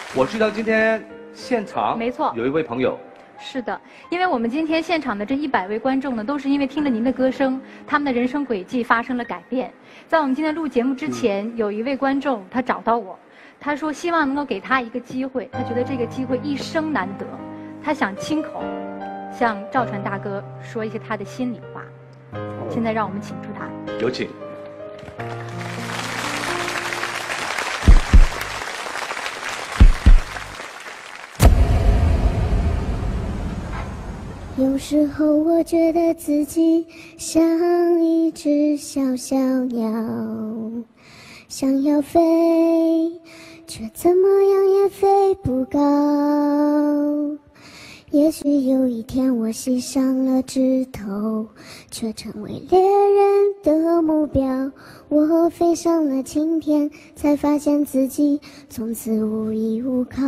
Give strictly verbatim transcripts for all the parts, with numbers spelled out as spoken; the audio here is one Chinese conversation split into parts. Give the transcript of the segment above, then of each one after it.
我知道今天现场没错有一位朋友。 是的，因为我们今天现场的这一百位观众呢，都是因为听了您的歌声，他们的人生轨迹发生了改变。在我们今天录节目之前，有一位观众他找到我，他说希望能够给他一个机会，他觉得这个机会一生难得，他想亲口向赵传大哥说一些他的心里话。现在让我们请出他， 有请。 有时候我觉得自己像一只小小鸟，想要飞，却怎么样也飞不高。也许有一天我系上了枝头，却成为猎人的目标。我飞上了青天，才发现自己从此无依无靠。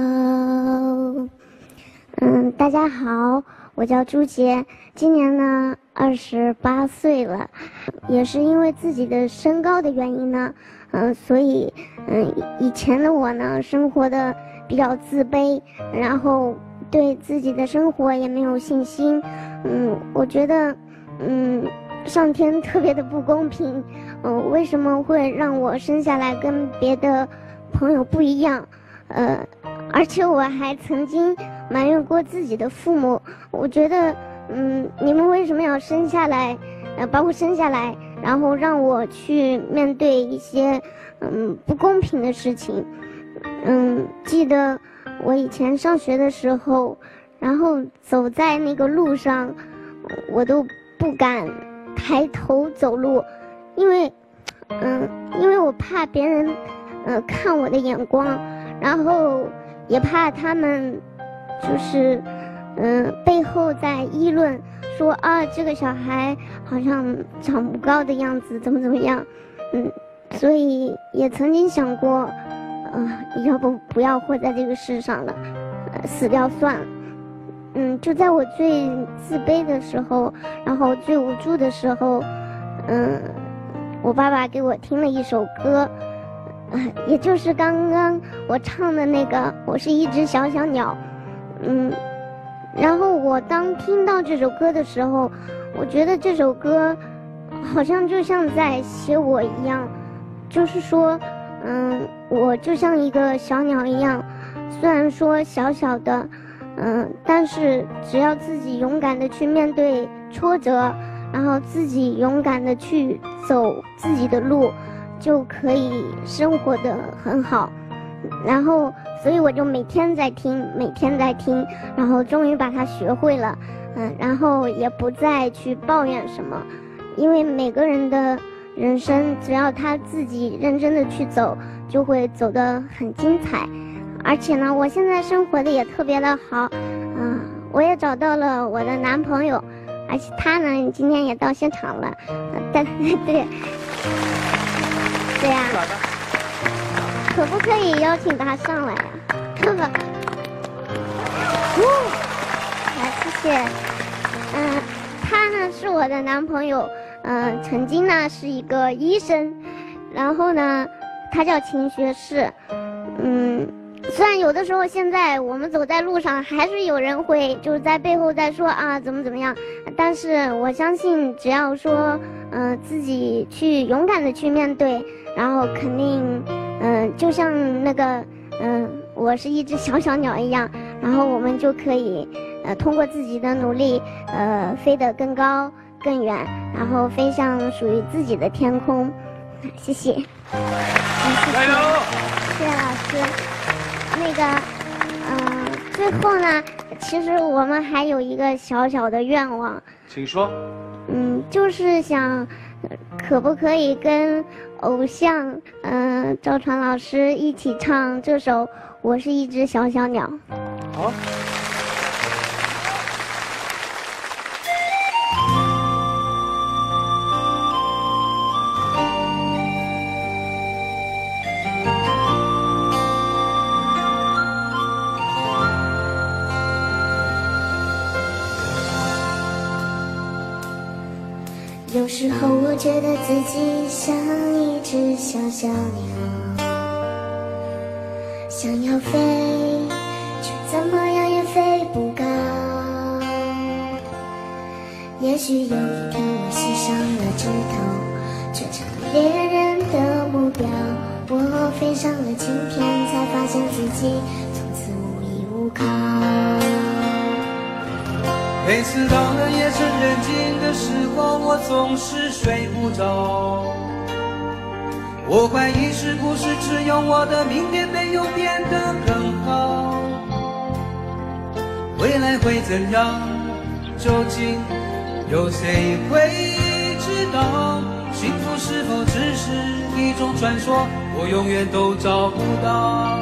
嗯，大家好，我叫朱杰，今年呢二十八岁了，也是因为自己的身高的原因呢，嗯、呃，所以嗯、呃，以前的我呢生活的比较自卑，然后对自己的生活也没有信心，嗯，我觉得嗯上天特别的不公平，嗯、呃，为什么会让我生下来跟别的朋友不一样，呃，而且我还曾经埋怨过自己的父母，我觉得，嗯，你们为什么要生下来，呃，把我生下来，然后让我去面对一些，嗯，不公平的事情。嗯，记得我以前上学的时候，然后走在那个路上，我都不敢抬头走路，因为，嗯，因为我怕别人，呃，看我的眼光，然后也怕他们。就是，嗯、呃，背后在议论说啊，这个小孩好像长不高的样子，怎么怎么样，嗯，所以也曾经想过，呃，要不不要活在这个世上了，呃，死掉算了。嗯，就在我最自卑的时候，然后最无助的时候，嗯，我爸爸给我听了一首歌，呃，也就是刚刚我唱的那个《我是一只小小鸟》。嗯，然后我当听到这首歌的时候，我觉得这首歌好像就像在写我一样，就是说，嗯，我就像一个小鸟一样，虽然说小小的，嗯，但是只要自己勇敢的去面对挫折，然后自己勇敢的去走自己的路，就可以生活得很好。然后所以我就每天在听，每天在听，然后终于把它学会了，嗯，然后也不再去抱怨什么，因为每个人的人生，只要他自己认真的去走，就会走得很精彩。而且呢，我现在生活的也特别的好，嗯，我也找到了我的男朋友，而且他呢今天也到现场了，对对对呀。可不可以邀请他上来呀、啊？来，谢谢。嗯、呃，他呢是我的男朋友，嗯、呃，曾经呢是一个医生，然后呢，他叫秦学士。嗯，虽然有的时候现在我们走在路上，还是有人会就是在背后在说啊怎么怎么样，但是我相信只要说，嗯、呃，自己去勇敢的去面对，然后肯定。嗯、呃，就像那个，嗯、呃，我是一只小小鸟一样，然后我们就可以，呃，通过自己的努力，呃，飞得更高更远，然后飞向属于自己的天空。谢谢。 加油！ 谢谢老师。那个，嗯、呃，最后呢，其实我们还有一个小小的愿望。 请说。 嗯，就是想，可不可以跟偶像，嗯、呃，赵传老师一起唱这首《我是一只小小鸟》。 好。 有时候我觉得自己像一只小小鸟， 想要飞，却怎么样也飞不高。也许有一天我系上了枝头，却成了别人的目标。我飞上了青天，才发现自己从此无依无靠。 每次到了夜深人静的时候，我总是睡不着。我怀疑是不是只有我的明天没有变得更好？未来会怎样？究竟有谁会知道？幸福是否只是一种传说？我永远都找不到。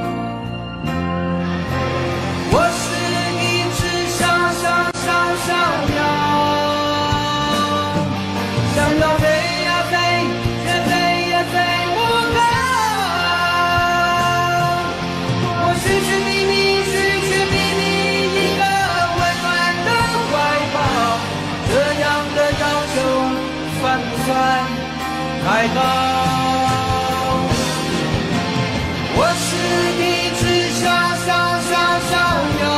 我是一只小小小小鸟，想要飞呀飞，却飞也飞不高。我寻寻觅觅，寻寻觅觅一个温暖的怀抱，这样的要求算不算太高？我是一只小小小小鸟，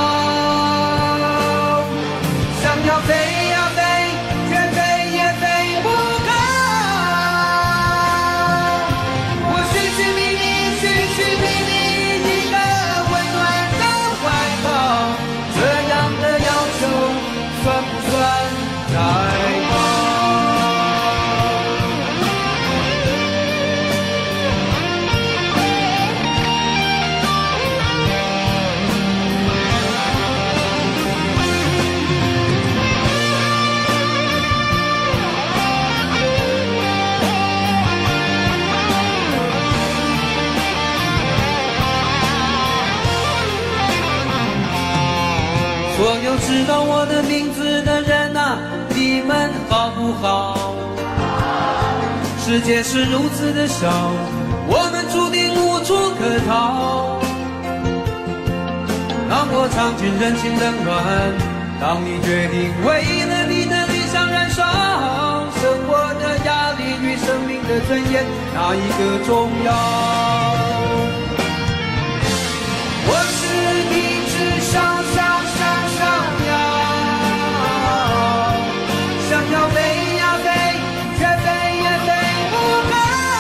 想要飞呀飞，却飞也飞不高。我寻寻觅觅，寻寻觅觅一个温暖的怀抱，这样的要求算不算太高？所有知道我的名字的人啊，你们好不好？世界是如此的小，我们注定无处可逃。当我尝尽人情冷暖，当你决定为了你的理想燃烧，生活的压力与生命的尊严，哪一个重要？我是一只小小小小鸟，想要飞呀飞，却飞也飞不高。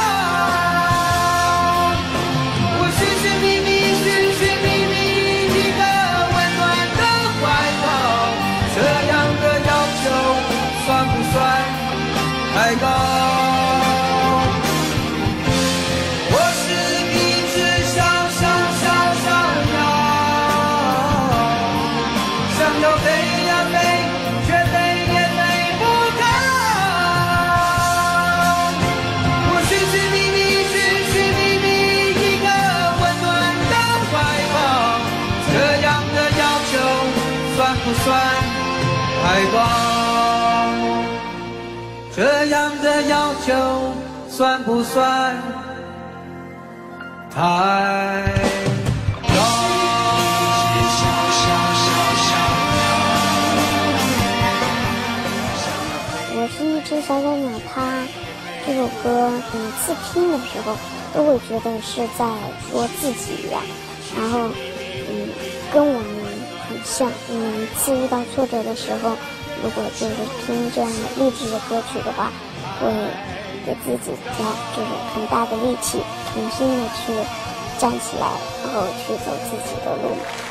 我寻寻觅觅，寻寻觅觅一个温暖的怀抱，这样的要求算不算太高？不算太高，这样的要求算不算太高？ 我是一只小小鸟，它这首歌每次听的时候都会觉得是在说自己一样，然后嗯，跟我们很像。每一次遇到挫折的时候，如果就是听这样的励志的歌曲的话，会给自己加就是很大的力气，重新的去站起来，然后去走自己的路。